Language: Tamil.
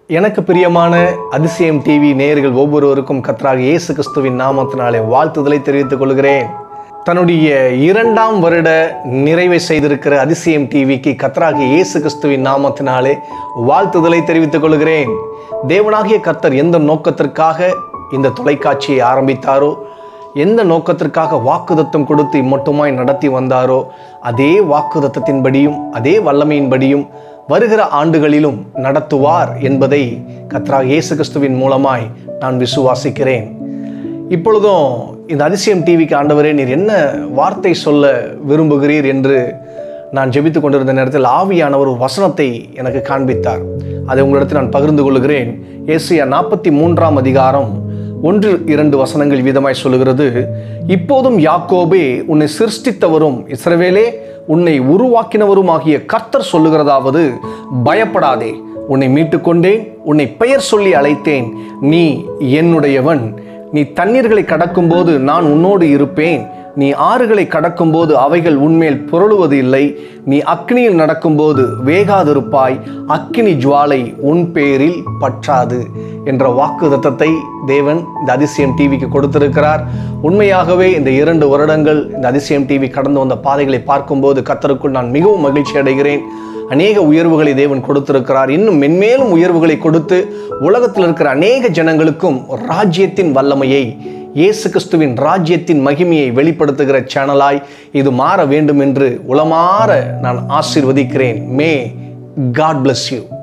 எனக்கு பிரியமான அதிசயம் டிவி நேயர்கள் ஒவ்வொருவருக்கும் கர்த்தராகிய இயேசு கிறிஸ்துவின் நாமத்தினாலே வாழ்த்துதலை தெரிவித்துக் கொள்கிறேன். தன்னுடைய 2ஆம் வருட நிறைவை செய்திருக்கிற அதிசயம் டிவிக்கு கர்த்தராகிய இயேசு கிறிஸ்துவின் நாமத்தினாலே வாழ்த்துதலை தெரிவித்துக் கொள்கிறேன். தேவனாகிய கர்த்தர் எந்த நோக்கத்திற்காக இந்த தொலைக்காட்சியை ஆரம்பித்தாரோ, எந்த நோக்கத்திற்காக வாக்குத்தத்தம் கொடுத்து இம்மட்டுமாய் நடத்தி வந்தாரோ, அதே வாக்குத்தத்தத்தின்படியும் அதே வல்லமையின்படியும் வருகிற ஆண்டுகளிலும் நடத்துவார் என்பதை கர்த்தராகிய இயேசு கிறிஸ்துவின் மூலமாய் நான் விசுவாசிக்கிறேன். இப்பொழுதும் இந்த அதிசயம் டிவிக்கு ஆண்டவரே நீர் என்ன வார்த்தை சொல்ல விரும்புகிறீர் என்று நான் ஜெபித்து கொண்டிருந்த நேரத்தில் ஆவியானவர் ஒரு வசனத்தை எனக்கு காண்பித்தார். அதை உங்களிடத்தில் நான் பகிர்ந்து கொள்கிறேன். ஏசாயா 43ஆம் அதிகாரம் 1-2 வசனங்கள் வீதமாய் சொல்லுகிறது. இப்போதும் யாக்கோபே, உன்னை சிருஷ்டித்தவரும் இஸ்ரவேலே உன்னை உருவாக்கினவரும் ஆகிய கர்த்தர் சொல்லுகிறதாவது, பயப்படாதே, உன்னை மீட்டுக்கொண்டேன், உன்னை பெயர் சொல்லி அழைத்தேன், நீ என்னுடையவன். நீ தண்ணீர்களை கடக்கும்போது நான் உன்னோடு இருப்பேன், நீ ஆறுகளை கடக்கும்போது அவைகள் உன்மேல் புரளுவது இல்லை, நீ அக்னியில் நடக்கும்போது வேகாதிருப்பாய், அக்கினி ஜுவாலை உன் பேரில் பற்றாது என்ற வாக்குத்தத்தத்தை தேவன் இந்த அதிசயம் டிவிக்கு கொடுத்திருக்கிறார். உண்மையாகவே இந்த 2 வருடங்கள் இந்த அதிசயம் டிவி கடந்து வந்த பாதைகளை பார்க்கும்போது கர்த்தருக்குள் நான் மிகவும் மகிழ்ச்சி அடைகிறேன். அநேக உயர்வுகளை தேவன் கொடுத்திருக்கிறார். இன்னும் மென்மேலும் உயர்வுகளை கொடுத்து உலகத்தில் இருக்கிற அநேக ஜனங்களுக்கும் ராஜ்யத்தின் வல்லமையை, இயேசு கிறிஸ்துவின் ராஜ்யத்தின் மகிமையை வெளிப்படுத்துகிற சேனலாய் இது மாற வேண்டும் என்று உளமாற நான் ஆசீர்வதிக்கிறேன். May God bless you.